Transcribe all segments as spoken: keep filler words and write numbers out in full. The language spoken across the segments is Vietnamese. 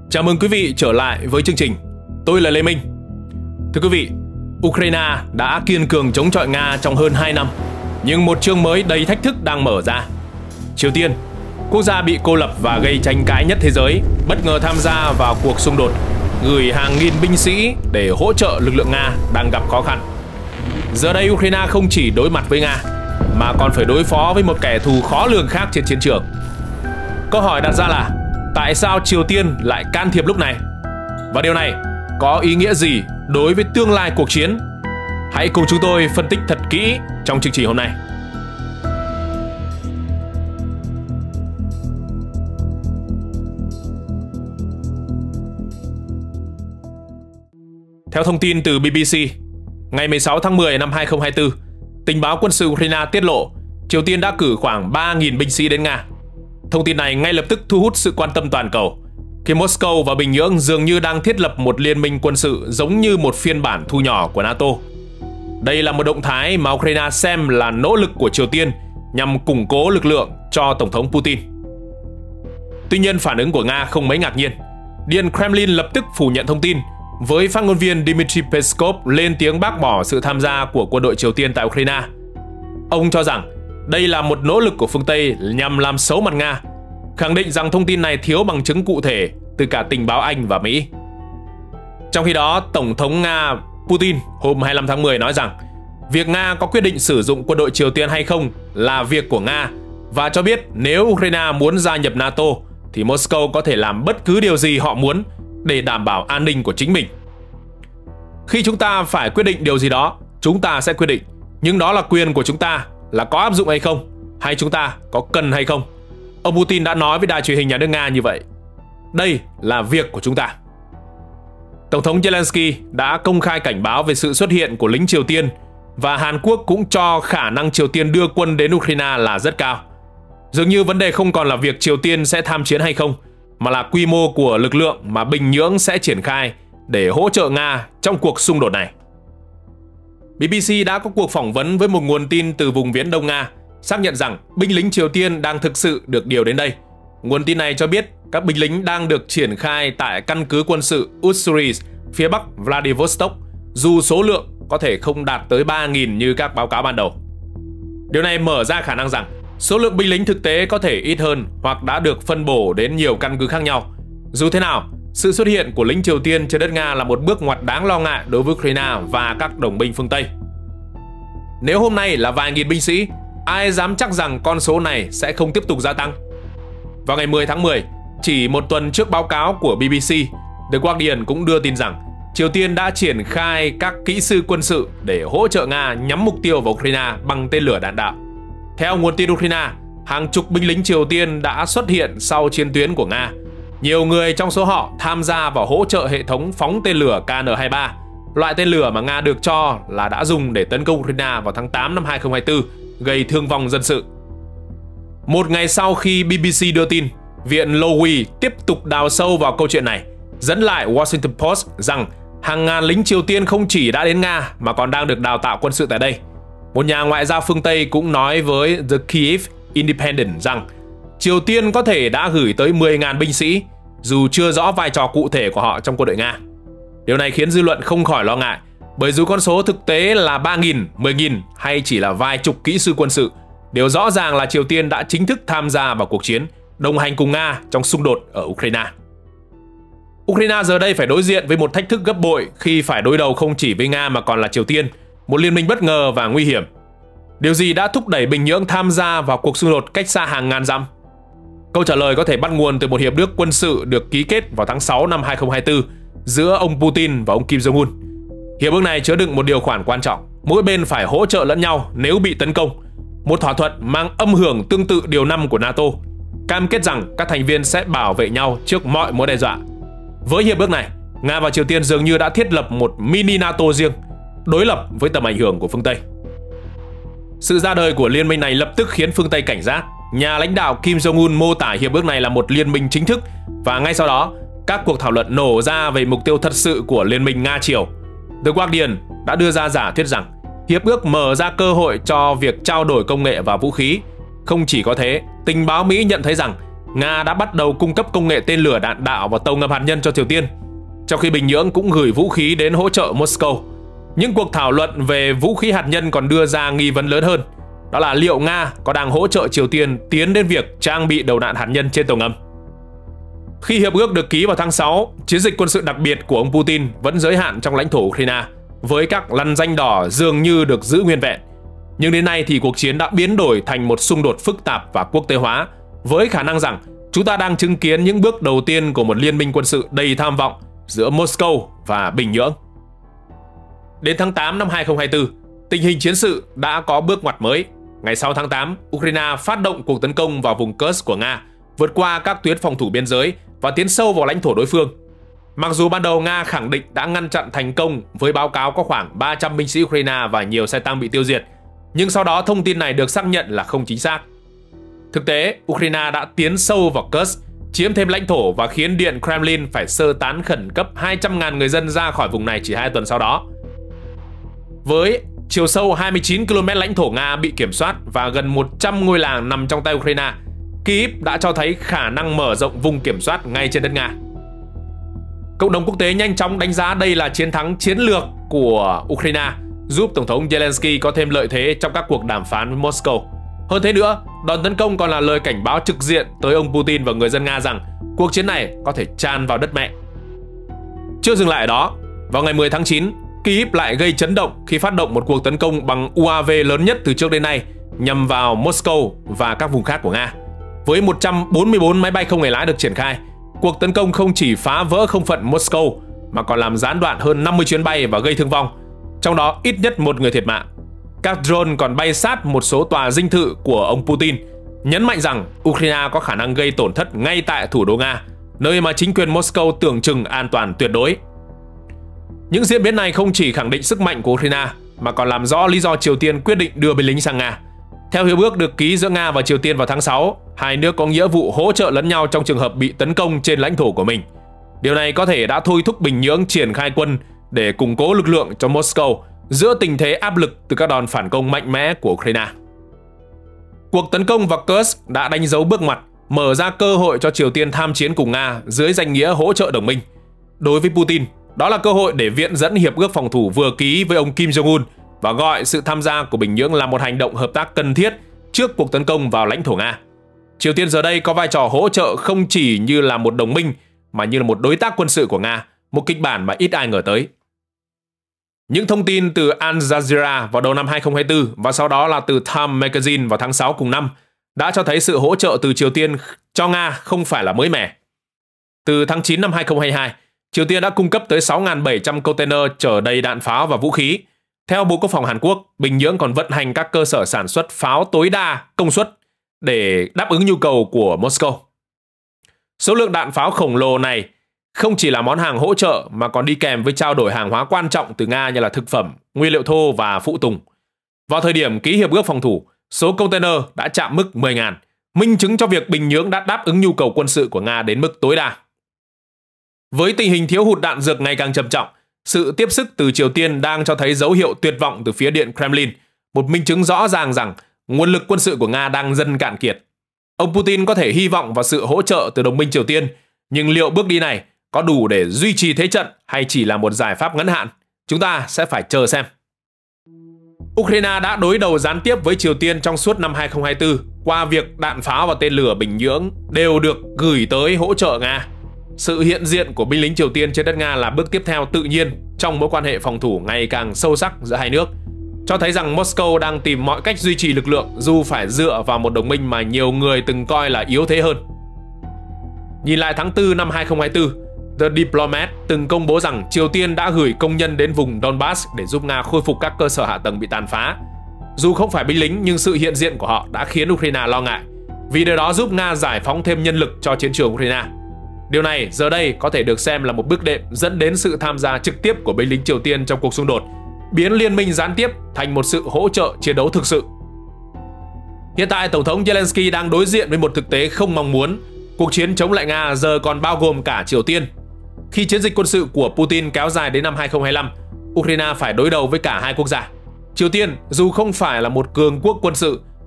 Chào mừng quý vị trở lại với chương trình. Tôi là Lê Minh. Thưa quý vị, Ukraine đã kiên cường chống chọi Nga trong hơn hai năm, nhưng một chương mới đầy thách thức đang mở ra. Triều Tiên, quốc gia bị cô lập và gây tranh cãi nhất thế giới, bất ngờ tham gia vào cuộc xung đột, gửi hàng nghìn binh sĩ để hỗ trợ lực lượng Nga đang gặp khó khăn. Giờ đây Ukraine không chỉ đối mặt với Nga, mà còn phải đối phó với một kẻ thù khó lường khác trên chiến trường. Câu hỏi đặt ra là tại sao Triều Tiên lại can thiệp lúc này? Và điều này có ý nghĩa gì đối với tương lai cuộc chiến? Hãy cùng chúng tôi phân tích thật kỹ trong chương trình hôm nay. Theo thông tin từ bê bê xê, ngày mười sáu tháng mười năm hai nghìn không trăm hai mươi tư, tình báo quân sự Ukraine tiết lộ Triều Tiên đã cử khoảng ba nghìn binh sĩ đến Nga. Thông tin này ngay lập tức thu hút sự quan tâm toàn cầu, khi Moscow và Bình Nhưỡng dường như đang thiết lập một liên minh quân sự giống như một phiên bản thu nhỏ của NATO. Đây là một động thái mà Ukraine xem là nỗ lực của Triều Tiên nhằm củng cố lực lượng cho Tổng thống Putin. Tuy nhiên, phản ứng của Nga không mấy ngạc nhiên. Điện Kremlin lập tức phủ nhận thông tin, với phát ngôn viên Dmitry Peskov lên tiếng bác bỏ sự tham gia của quân đội Triều Tiên tại Ukraine. Ông cho rằng đây là một nỗ lực của phương Tây nhằm làm xấu mặt Nga, khẳng định rằng thông tin này thiếu bằng chứng cụ thể từ cả tình báo Anh và Mỹ. Trong khi đó, Tổng thống Nga Putin hôm hai mươi lăm tháng mười nói rằng việc Nga có quyết định sử dụng quân đội Triều Tiên hay không là việc của Nga, và cho biết nếu Ukraine muốn gia nhập NATO thì Moscow có thể làm bất cứ điều gì họ muốn để đảm bảo an ninh của chính mình. Khi chúng ta phải quyết định điều gì đó, chúng ta sẽ quyết định, nhưng đó là quyền của chúng ta, là có áp dụng hay không, hay chúng ta có cần hay không. Ông Putin đã nói với đài truyền hình nhà nước Nga như vậy. Đây là việc của chúng ta. Tổng thống Zelensky đã công khai cảnh báo về sự xuất hiện của lính Triều Tiên, và Hàn Quốc cũng cho khả năng Triều Tiên đưa quân đến Ukraine là rất cao. Dường như vấn đề không còn là việc Triều Tiên sẽ tham chiến hay không, mà là quy mô của lực lượng mà Bình Nhưỡng sẽ triển khai để hỗ trợ Nga trong cuộc xung đột này. bê bê xê đã có cuộc phỏng vấn với một nguồn tin từ vùng Viễn Đông Nga, xác nhận rằng binh lính Triều Tiên đang thực sự được điều đến đây. Nguồn tin này cho biết các binh lính đang được triển khai tại căn cứ quân sự Ussuri phía bắc Vladivostok, dù số lượng có thể không đạt tới ba nghìn như các báo cáo ban đầu. Điều này mở ra khả năng rằng số lượng binh lính thực tế có thể ít hơn hoặc đã được phân bổ đến nhiều căn cứ khác nhau. Dù thế nào, sự xuất hiện của lính Triều Tiên trên đất Nga là một bước ngoặt đáng lo ngại đối với Ukraine và các đồng minh phương Tây. Nếu hôm nay là vài nghìn binh sĩ, ai dám chắc rằng con số này sẽ không tiếp tục gia tăng? Vào ngày mười tháng mười, chỉ một tuần trước báo cáo của bê bê xê, The Guardian cũng đưa tin rằng Triều Tiên đã triển khai các kỹ sư quân sự để hỗ trợ Nga nhắm mục tiêu vào Ukraine bằng tên lửa đạn đạo. Theo nguồn tin Ukraine, hàng chục binh lính Triều Tiên đã xuất hiện sau chiến tuyến của Nga. Nhiều người trong số họ tham gia vào hỗ trợ hệ thống phóng tên lửa K N hai mươi ba, loại tên lửa mà Nga được cho là đã dùng để tấn công Ukraine vào tháng tám năm hai nghìn không trăm hai mươi tư, gây thương vong dân sự. Một ngày sau khi bê bê xê đưa tin, Viện Lowy tiếp tục đào sâu vào câu chuyện này, dẫn lại Washington Post rằng hàng ngàn lính Triều Tiên không chỉ đã đến Nga mà còn đang được đào tạo quân sự tại đây. Một nhà ngoại giao phương Tây cũng nói với The Kyiv Independent rằng Triều Tiên có thể đã gửi tới mười nghìn binh sĩ, dù chưa rõ vai trò cụ thể của họ trong quân đội Nga. Điều này khiến dư luận không khỏi lo ngại, bởi dù con số thực tế là ba nghìn, mười nghìn hay chỉ là vài chục kỹ sư quân sự, điều rõ ràng là Triều Tiên đã chính thức tham gia vào cuộc chiến, đồng hành cùng Nga trong xung đột ở Ukraine. Ukraine giờ đây phải đối diện với một thách thức gấp bội khi phải đối đầu không chỉ với Nga mà còn là Triều Tiên, một liên minh bất ngờ và nguy hiểm. Điều gì đã thúc đẩy Bình Nhưỡng tham gia vào cuộc xung đột cách xa hàng ngàn dặm? Câu trả lời có thể bắt nguồn từ một hiệp ước quân sự được ký kết vào tháng sáu năm hai nghìn không trăm hai mươi tư giữa ông Putin và ông Kim Jong-un. Hiệp ước này chứa đựng một điều khoản quan trọng: mỗi bên phải hỗ trợ lẫn nhau nếu bị tấn công. Một thỏa thuận mang âm hưởng tương tự điều năm của NATO, cam kết rằng các thành viên sẽ bảo vệ nhau trước mọi mối đe dọa. Với hiệp ước này, Nga và Triều Tiên dường như đã thiết lập một mini NATO riêng, đối lập với tầm ảnh hưởng của phương Tây. Sự ra đời của liên minh này lập tức khiến phương Tây cảnh giác. Nhà lãnh đạo Kim Jong-un mô tả hiệp ước này là một liên minh chính thức, và ngay sau đó, các cuộc thảo luận nổ ra về mục tiêu thật sự của liên minh Nga-Triều. The Guardian đã đưa ra giả thuyết rằng hiệp ước mở ra cơ hội cho việc trao đổi công nghệ và vũ khí. Không chỉ có thế, tình báo Mỹ nhận thấy rằng Nga đã bắt đầu cung cấp công nghệ tên lửa đạn đạo và tàu ngầm hạt nhân cho Triều Tiên, trong khi Bình Nhưỡng cũng gửi vũ khí đến hỗ trợ Moscow. Những cuộc thảo luận về vũ khí hạt nhân còn đưa ra nghi vấn lớn hơn, đó là liệu Nga có đang hỗ trợ Triều Tiên tiến đến việc trang bị đầu đạn hạt nhân trên tàu ngầm. Khi hiệp ước được ký vào tháng sáu, chiến dịch quân sự đặc biệt của ông Putin vẫn giới hạn trong lãnh thổ Ukraine, với các lằn ranh đỏ dường như được giữ nguyên vẹn. Nhưng đến nay thì cuộc chiến đã biến đổi thành một xung đột phức tạp và quốc tế hóa, với khả năng rằng chúng ta đang chứng kiến những bước đầu tiên của một liên minh quân sự đầy tham vọng giữa Moscow và Bình Nhưỡng. Đến tháng tám năm hai nghìn không trăm hai mươi tư, tình hình chiến sự đã có bước ngoặt mới. Ngày sáu tháng tám, Ukraine phát động cuộc tấn công vào vùng Kursk của Nga, vượt qua các tuyến phòng thủ biên giới và tiến sâu vào lãnh thổ đối phương. Mặc dù ban đầu Nga khẳng định đã ngăn chặn thành công với báo cáo có khoảng ba trăm binh sĩ Ukraine và nhiều xe tăng bị tiêu diệt, nhưng sau đó thông tin này được xác nhận là không chính xác. Thực tế, Ukraine đã tiến sâu vào Kursk, chiếm thêm lãnh thổ và khiến Điện Kremlin phải sơ tán khẩn cấp hai trăm nghìn người dân ra khỏi vùng này chỉ hai tuần sau đó. Với chiều sâu hai mươi chín ki lô mét lãnh thổ Nga bị kiểm soát và gần một trăm ngôi làng nằm trong tay Ukraine, Kyiv đã cho thấy khả năng mở rộng vùng kiểm soát ngay trên đất Nga. Cộng đồng quốc tế nhanh chóng đánh giá đây là chiến thắng chiến lược của Ukraine, giúp Tổng thống Zelensky có thêm lợi thế trong các cuộc đàm phán với Moscow. Hơn thế nữa, đòn tấn công còn là lời cảnh báo trực diện tới ông Putin và người dân Nga rằng cuộc chiến này có thể tràn vào đất mẹ. Chưa dừng lại ở đó, vào ngày mười tháng chín, Kyiv lại gây chấn động khi phát động một cuộc tấn công bằng u a vê lớn nhất từ trước đến nay nhằm vào Moscow và các vùng khác của Nga. Với một trăm bốn mươi tư máy bay không người lái được triển khai, cuộc tấn công không chỉ phá vỡ không phận Moscow mà còn làm gián đoạn hơn năm mươi chuyến bay và gây thương vong, trong đó ít nhất một người thiệt mạng. Các drone còn bay sát một số tòa dinh thự của ông Putin, nhấn mạnh rằng Ukraine có khả năng gây tổn thất ngay tại thủ đô Nga, nơi mà chính quyền Moscow tưởng chừng an toàn tuyệt đối. Những diễn biến này không chỉ khẳng định sức mạnh của Ukraine mà còn làm rõ lý do Triều Tiên quyết định đưa binh lính sang Nga. Theo hiệp ước được ký giữa Nga và Triều Tiên vào tháng sáu, hai nước có nghĩa vụ hỗ trợ lẫn nhau trong trường hợp bị tấn công trên lãnh thổ của mình. Điều này có thể đã thôi thúc Bình Nhưỡng triển khai quân để củng cố lực lượng cho Moscow giữa tình thế áp lực từ các đòn phản công mạnh mẽ của Ukraine. Cuộc tấn công vào Kursk đã đánh dấu bước ngoặt, mở ra cơ hội cho Triều Tiên tham chiến cùng Nga dưới danh nghĩa hỗ trợ đồng minh. Đối với Putin, đó là cơ hội để viện dẫn hiệp ước phòng thủ vừa ký với ông Kim Jong-un và gọi sự tham gia của Bình Nhưỡng là một hành động hợp tác cần thiết trước cuộc tấn công vào lãnh thổ Nga. Triều Tiên giờ đây có vai trò hỗ trợ không chỉ như là một đồng minh mà như là một đối tác quân sự của Nga, một kịch bản mà ít ai ngờ tới. Những thông tin từ Al Jazeera vào đầu năm hai nghìn không trăm hai mươi tư và sau đó là từ Time Magazine vào tháng sáu cùng năm đã cho thấy sự hỗ trợ từ Triều Tiên cho Nga không phải là mới mẻ. Từ tháng chín năm hai nghìn không trăm hai mươi hai, Triều Tiên đã cung cấp tới sáu nghìn bảy trăm container chở đầy đạn pháo và vũ khí. Theo Bộ Quốc phòng Hàn Quốc, Bình Nhưỡng còn vận hành các cơ sở sản xuất pháo tối đa công suất để đáp ứng nhu cầu của Moscow. Số lượng đạn pháo khổng lồ này không chỉ là món hàng hỗ trợ mà còn đi kèm với trao đổi hàng hóa quan trọng từ Nga như là thực phẩm, nguyên liệu thô và phụ tùng. Vào thời điểm ký hiệp ước phòng thủ, số container đã chạm mức mười nghìn, minh chứng cho việc Bình Nhưỡng đã đáp ứng nhu cầu quân sự của Nga đến mức tối đa. Với tình hình thiếu hụt đạn dược ngày càng trầm trọng, sự tiếp sức từ Triều Tiên đang cho thấy dấu hiệu tuyệt vọng từ phía Điện Kremlin, một minh chứng rõ ràng rằng nguồn lực quân sự của Nga đang dần cạn kiệt. Ông Putin có thể hy vọng vào sự hỗ trợ từ đồng minh Triều Tiên, nhưng liệu bước đi này có đủ để duy trì thế trận hay chỉ là một giải pháp ngắn hạn? Chúng ta sẽ phải chờ xem. Ukraine đã đối đầu gián tiếp với Triều Tiên trong suốt năm hai nghìn không trăm hai mươi tư qua việc đạn pháo và tên lửa Bình Nhưỡng đều được gửi tới hỗ trợ Nga. Sự hiện diện của binh lính Triều Tiên trên đất Nga là bước tiếp theo tự nhiên trong mối quan hệ phòng thủ ngày càng sâu sắc giữa hai nước, cho thấy rằng Moscow đang tìm mọi cách duy trì lực lượng dù phải dựa vào một đồng minh mà nhiều người từng coi là yếu thế hơn. Nhìn lại tháng tư năm hai nghìn không trăm hai mươi tư, The Diplomat từng công bố rằng Triều Tiên đã gửi công nhân đến vùng Donbass để giúp Nga khôi phục các cơ sở hạ tầng bị tàn phá. Dù không phải binh lính nhưng sự hiện diện của họ đã khiến Ukraine lo ngại, vì điều đó giúp Nga giải phóng thêm nhân lực cho chiến trường Ukraine. Điều này giờ đây có thể được xem là một bước đệm dẫn đến sự tham gia trực tiếp của binh lính Triều Tiên trong cuộc xung đột, biến liên minh gián tiếp thành một sự hỗ trợ chiến đấu thực sự. Hiện tại, Tổng thống Zelensky đang đối diện với một thực tế không mong muốn. Cuộc chiến chống lại Nga giờ còn bao gồm cả Triều Tiên. Khi chiến dịch quân sự của Putin kéo dài đến năm hai nghìn không trăm hai mươi lăm, Ukraine phải đối đầu với cả hai quốc gia. Triều Tiên, dù không phải là một cường quốc quân sự,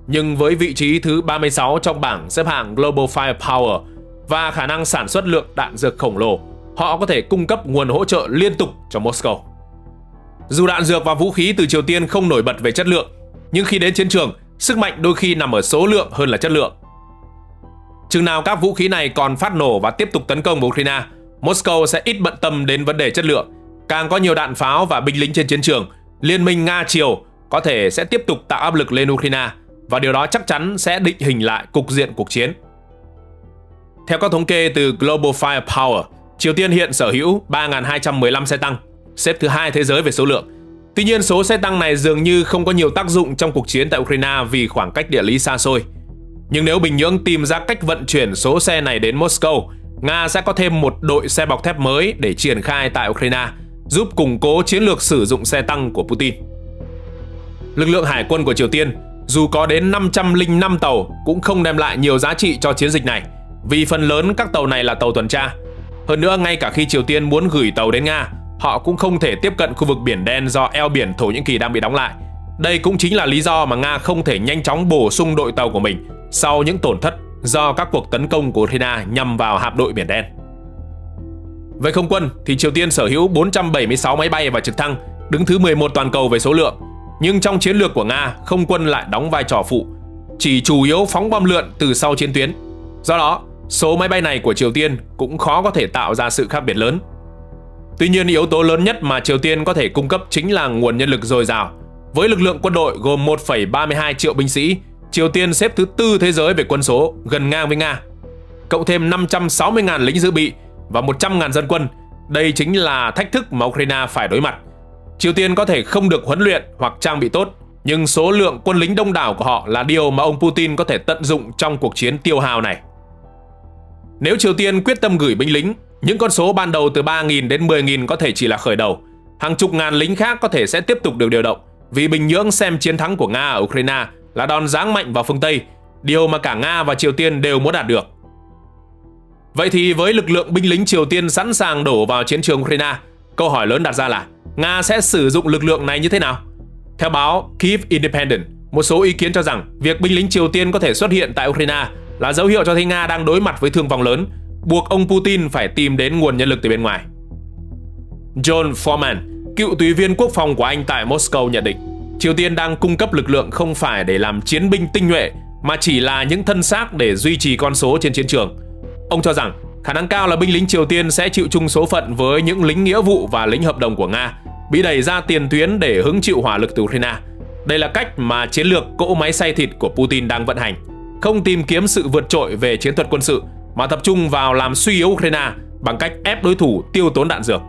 nhưng với vị trí thứ ba mươi sáu trong bảng xếp hạng Global Firepower và khả năng sản xuất lượng đạn dược khổng lồ, họ có thể cung cấp nguồn hỗ trợ liên tục cho Moscow. Dù đạn dược và vũ khí từ Triều Tiên không nổi bật về chất lượng, nhưng khi đến chiến trường, sức mạnh đôi khi nằm ở số lượng hơn là chất lượng. Chừng nào các vũ khí này còn phát nổ và tiếp tục tấn công vào Ukraine, Moscow sẽ ít bận tâm đến vấn đề chất lượng. Càng có nhiều đạn pháo và binh lính trên chiến trường, Liên minh Nga-Triều có thể sẽ tiếp tục tạo áp lực lên Ukraine, và điều đó chắc chắn sẽ định hình lại cục diện cuộc chiến. Theo các thống kê từ Global Firepower, Triều Tiên hiện sở hữu ba nghìn hai trăm mười lăm xe tăng, xếp thứ hai thế giới về số lượng. Tuy nhiên, số xe tăng này dường như không có nhiều tác dụng trong cuộc chiến tại Ukraine vì khoảng cách địa lý xa xôi. Nhưng nếu Bình Nhưỡng tìm ra cách vận chuyển số xe này đến Moscow, Nga sẽ có thêm một đội xe bọc thép mới để triển khai tại Ukraine, giúp củng cố chiến lược sử dụng xe tăng của Putin. Lực lượng hải quân của Triều Tiên, dù có đến năm trăm lẻ năm tàu, cũng không đem lại nhiều giá trị cho chiến dịch này, vì phần lớn các tàu này là tàu tuần tra. Hơn nữa, ngay cả khi Triều Tiên muốn gửi tàu đến Nga, họ cũng không thể tiếp cận khu vực Biển Đen do eo biển Thổ Nhĩ Kỳ đang bị đóng lại. Đây cũng chính là lý do mà Nga không thể nhanh chóng bổ sung đội tàu của mình sau những tổn thất do các cuộc tấn công của Ukraine nhằm vào hạm đội Biển Đen. Về không quân thì Triều Tiên sở hữu bốn trăm bảy mươi sáu máy bay và trực thăng, đứng thứ mười một toàn cầu về số lượng. Nhưng trong chiến lược của Nga, không quân lại đóng vai trò phụ, chỉ chủ yếu phóng bom lượn từ sau chiến tuyến. Do đó, số máy bay này của Triều Tiên cũng khó có thể tạo ra sự khác biệt lớn. Tuy nhiên, yếu tố lớn nhất mà Triều Tiên có thể cung cấp chính là nguồn nhân lực dồi dào. Với lực lượng quân đội gồm một phẩy ba mươi hai triệu binh sĩ, Triều Tiên xếp thứ tư thế giới về quân số, gần ngang với Nga. Cộng thêm năm trăm sáu mươi nghìn lính dự bị và một trăm nghìn dân quân, đây chính là thách thức mà Ukraine phải đối mặt. Triều Tiên có thể không được huấn luyện hoặc trang bị tốt, nhưng số lượng quân lính đông đảo của họ là điều mà ông Putin có thể tận dụng trong cuộc chiến tiêu hao này. Nếu Triều Tiên quyết tâm gửi binh lính, những con số ban đầu từ ba nghìn đến mười nghìn có thể chỉ là khởi đầu. Hàng chục ngàn lính khác có thể sẽ tiếp tục được điều động, vì Bình Nhưỡng xem chiến thắng của Nga ở Ukraine là đòn giáng mạnh vào phương Tây, điều mà cả Nga và Triều Tiên đều muốn đạt được. Vậy thì với lực lượng binh lính Triều Tiên sẵn sàng đổ vào chiến trường Ukraine, câu hỏi lớn đặt ra là Nga sẽ sử dụng lực lượng này như thế nào? Theo báo Kyiv Independent, một số ý kiến cho rằng việc binh lính Triều Tiên có thể xuất hiện tại Ukraine là dấu hiệu cho thấy Nga đang đối mặt với thương vong lớn, buộc ông Putin phải tìm đến nguồn nhân lực từ bên ngoài. John Foreman, cựu tùy viên quốc phòng của Anh tại Moscow nhận định, Triều Tiên đang cung cấp lực lượng không phải để làm chiến binh tinh nhuệ, mà chỉ là những thân xác để duy trì con số trên chiến trường. Ông cho rằng khả năng cao là binh lính Triều Tiên sẽ chịu chung số phận với những lính nghĩa vụ và lính hợp đồng của Nga, bị đẩy ra tiền tuyến để hứng chịu hỏa lực từ Ukraine. Đây là cách mà chiến lược cỗ máy xay thịt của Putin đang vận hành, không tìm kiếm sự vượt trội về chiến thuật quân sự, mà tập trung vào làm suy yếu Ukraine bằng cách ép đối thủ tiêu tốn đạn dược.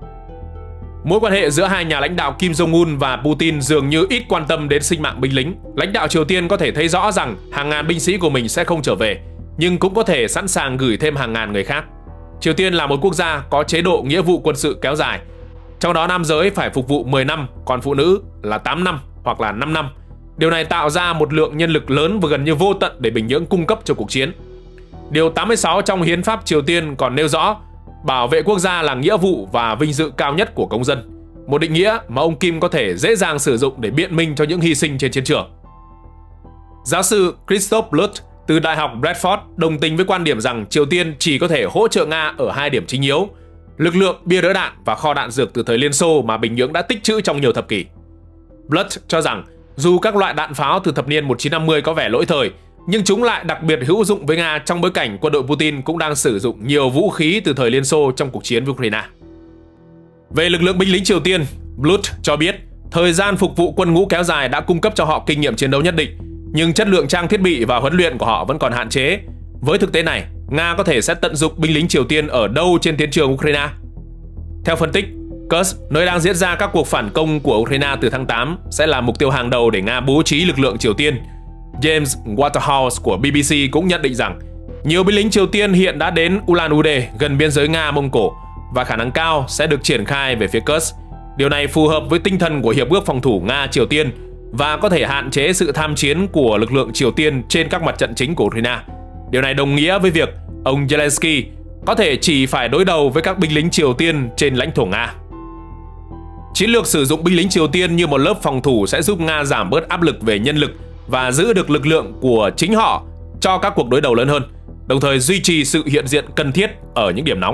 Mối quan hệ giữa hai nhà lãnh đạo Kim Jong-un và Putin dường như ít quan tâm đến sinh mạng binh lính. Lãnh đạo Triều Tiên có thể thấy rõ rằng hàng ngàn binh sĩ của mình sẽ không trở về, nhưng cũng có thể sẵn sàng gửi thêm hàng ngàn người khác. Triều Tiên là một quốc gia có chế độ nghĩa vụ quân sự kéo dài, trong đó nam giới phải phục vụ mười năm, còn phụ nữ là tám năm hoặc là năm năm. Điều này tạo ra một lượng nhân lực lớn và gần như vô tận để Bình Nhưỡng cung cấp cho cuộc chiến. Điều tám mươi sáu trong Hiến pháp Triều Tiên còn nêu rõ bảo vệ quốc gia là nghĩa vụ và vinh dự cao nhất của công dân, một định nghĩa mà ông Kim có thể dễ dàng sử dụng để biện minh cho những hy sinh trên chiến trường. Giáo sư Christoph Bluth từ Đại học Bradford đồng tình với quan điểm rằng Triều Tiên chỉ có thể hỗ trợ Nga ở hai điểm chính yếu: lực lượng bia đỡ đạn và kho đạn dược từ thời Liên Xô mà Bình Nhưỡng đã tích trữ trong nhiều thập kỷ. Bluth cho rằng dù các loại đạn pháo từ thập niên một nghìn chín trăm năm mươi có vẻ lỗi thời, nhưng chúng lại đặc biệt hữu dụng với Nga trong bối cảnh quân đội Putin cũng đang sử dụng nhiều vũ khí từ thời Liên Xô trong cuộc chiến với Ukraine. Về lực lượng binh lính Triều Tiên, Bluth cho biết thời gian phục vụ quân ngũ kéo dài đã cung cấp cho họ kinh nghiệm chiến đấu nhất định, nhưng chất lượng trang thiết bị và huấn luyện của họ vẫn còn hạn chế. Với thực tế này, Nga có thể sẽ tận dụng binh lính Triều Tiên ở đâu trên chiến trường Ukraine? Theo phân tích, Kursk, nơi đang diễn ra các cuộc phản công của Ukraine từ tháng tám, sẽ là mục tiêu hàng đầu để Nga bố trí lực lượng Triều Tiên. James Waterhouse của B B C cũng nhận định rằng nhiều binh lính Triều Tiên hiện đã đến Ulan-Ude gần biên giới Nga-Mông Cổ và khả năng cao sẽ được triển khai về phía Kursk. Điều này phù hợp với tinh thần của Hiệp ước phòng thủ Nga-Triều Tiên và có thể hạn chế sự tham chiến của lực lượng Triều Tiên trên các mặt trận chính của Ukraine. Điều này đồng nghĩa với việc ông Zelensky có thể chỉ phải đối đầu với các binh lính Triều Tiên trên lãnh thổ Nga. Chiến lược sử dụng binh lính Triều Tiên như một lớp phòng thủ sẽ giúp Nga giảm bớt áp lực về nhân lực và giữ được lực lượng của chính họ cho các cuộc đối đầu lớn hơn, đồng thời duy trì sự hiện diện cần thiết ở những điểm nóng.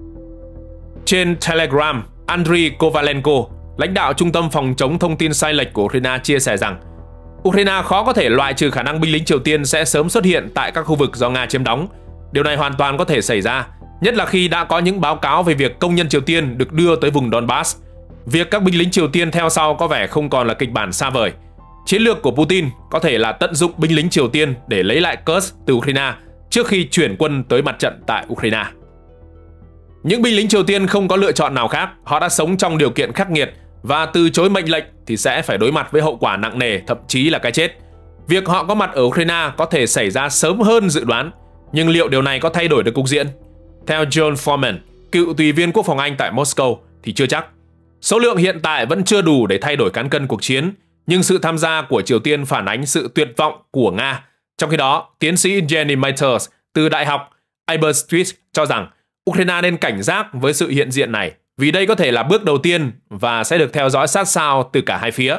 Trên Telegram, Andriy Kovalenko, lãnh đạo Trung tâm Phòng chống thông tin sai lệch của Ukraine chia sẻ rằng Ukraine khó có thể loại trừ khả năng binh lính Triều Tiên sẽ sớm xuất hiện tại các khu vực do Nga chiếm đóng. Điều này hoàn toàn có thể xảy ra, nhất là khi đã có những báo cáo về việc công nhân Triều Tiên được đưa tới vùng Donbass. Việc các binh lính Triều Tiên theo sau có vẻ không còn là kịch bản xa vời. Chiến lược của Putin có thể là tận dụng binh lính Triều Tiên để lấy lại Kursk từ Ukraine trước khi chuyển quân tới mặt trận tại Ukraine. Những binh lính Triều Tiên không có lựa chọn nào khác, họ đã sống trong điều kiện khắc nghiệt và từ chối mệnh lệnh thì sẽ phải đối mặt với hậu quả nặng nề, thậm chí là cái chết. Việc họ có mặt ở Ukraine có thể xảy ra sớm hơn dự đoán, nhưng liệu điều này có thay đổi được cục diện? Theo John Foreman, cựu tùy viên quốc phòng Anh tại Moscow, thì chưa chắc. Số lượng hiện tại vẫn chưa đủ để thay đổi cán cân cuộc chiến, nhưng sự tham gia của Triều Tiên phản ánh sự tuyệt vọng của Nga. Trong khi đó, tiến sĩ Jenny Matters từ Đại học Aberystwyth cho rằng Ukraine nên cảnh giác với sự hiện diện này, vì đây có thể là bước đầu tiên và sẽ được theo dõi sát sao từ cả hai phía.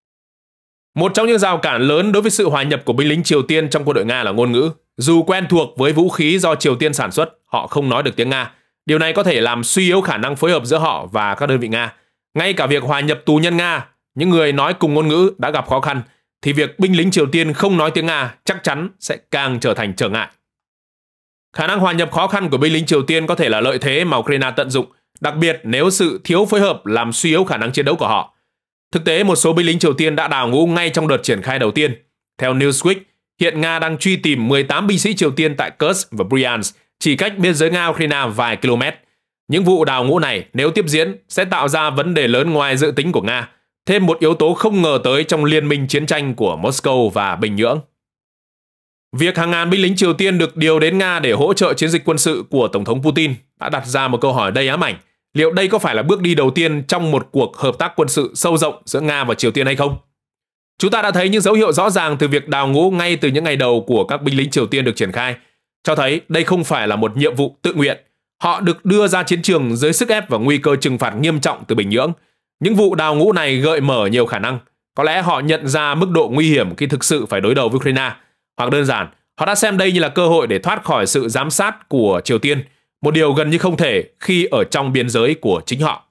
Một trong những rào cản lớn đối với sự hòa nhập của binh lính Triều Tiên trong quân đội Nga là ngôn ngữ. Dù quen thuộc với vũ khí do Triều Tiên sản xuất, họ không nói được tiếng Nga. Điều này có thể làm suy yếu khả năng phối hợp giữa họ và các đơn vị Nga. Ngay cả việc hòa nhập tù nhân Nga, những người nói cùng ngôn ngữ đã gặp khó khăn, thì việc binh lính Triều Tiên không nói tiếng Nga chắc chắn sẽ càng trở thành trở ngại. Khả năng hòa nhập khó khăn của binh lính Triều Tiên có thể là lợi thế mà Ukraine tận dụng, đặc biệt nếu sự thiếu phối hợp làm suy yếu khả năng chiến đấu của họ. Thực tế, một số binh lính Triều Tiên đã đào ngũ ngay trong đợt triển khai đầu tiên. Theo Newsweek, hiện Nga đang truy tìm mười tám binh sĩ Triều Tiên tại Kursk và Bryansk, chỉ cách biên giới Nga-Ukraine vài km. Những vụ đào ngũ này, nếu tiếp diễn, sẽ tạo ra vấn đề lớn ngoài dự tính của Nga, thêm một yếu tố không ngờ tới trong liên minh chiến tranh của Moscow và Bình Nhưỡng. Việc hàng ngàn binh lính Triều Tiên được điều đến Nga để hỗ trợ chiến dịch quân sự của Tổng thống Putin đã đặt ra một câu hỏi đầy ám ảnh. Liệu đây có phải là bước đi đầu tiên trong một cuộc hợp tác quân sự sâu rộng giữa Nga và Triều Tiên hay không? Chúng ta đã thấy những dấu hiệu rõ ràng từ việc đào ngũ ngay từ những ngày đầu của các binh lính Triều Tiên được triển khai, cho thấy đây không phải là một nhiệm vụ tự nguyện. Họ được đưa ra chiến trường dưới sức ép và nguy cơ trừng phạt nghiêm trọng từ Bình Nhưỡng. Những vụ đào ngũ này gợi mở nhiều khả năng. Có lẽ họ nhận ra mức độ nguy hiểm khi thực sự phải đối đầu với Ukraine, hoặc đơn giản, họ đã xem đây như là cơ hội để thoát khỏi sự giám sát của Triều Tiên, một điều gần như không thể khi ở trong biên giới của chính họ.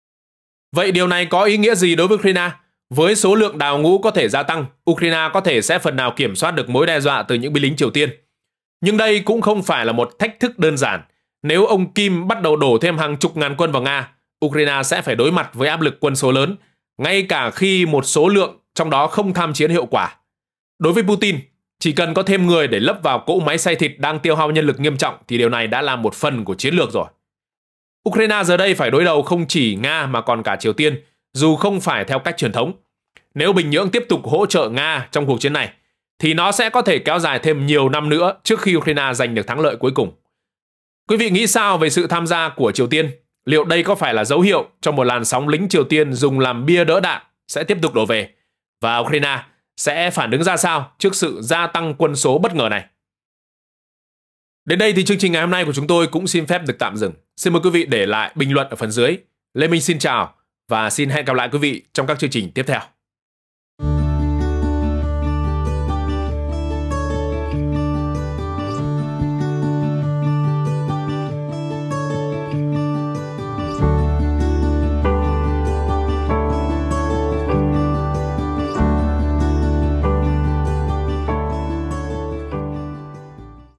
Vậy điều này có ý nghĩa gì đối với Ukraine? Với số lượng đào ngũ có thể gia tăng, Ukraine có thể sẽ phần nào kiểm soát được mối đe dọa từ những binh lính Triều Tiên. Nhưng đây cũng không phải là một thách thức đơn giản. Nếu ông Kim bắt đầu đổ thêm hàng chục ngàn quân vào Nga, Ukraine sẽ phải đối mặt với áp lực quân số lớn, ngay cả khi một số lượng trong đó không tham chiến hiệu quả. Đối với Putin, chỉ cần có thêm người để lấp vào cỗ máy xay thịt đang tiêu hao nhân lực nghiêm trọng thì điều này đã là một phần của chiến lược rồi. Ukraine giờ đây phải đối đầu không chỉ Nga mà còn cả Triều Tiên, dù không phải theo cách truyền thống. Nếu Bình Nhưỡng tiếp tục hỗ trợ Nga trong cuộc chiến này, thì nó sẽ có thể kéo dài thêm nhiều năm nữa trước khi Ukraine giành được thắng lợi cuối cùng. Quý vị nghĩ sao về sự tham gia của Triều Tiên? Liệu đây có phải là dấu hiệu cho một làn sóng lính Triều Tiên dùng làm bia đỡ đạn sẽ tiếp tục đổ về? Và Ukraine sẽ phản ứng ra sao trước sự gia tăng quân số bất ngờ này? Đến đây thì chương trình ngày hôm nay của chúng tôi cũng xin phép được tạm dừng. Xin mời quý vị để lại bình luận ở phần dưới. Lê Minh xin chào và xin hẹn gặp lại quý vị trong các chương trình tiếp theo.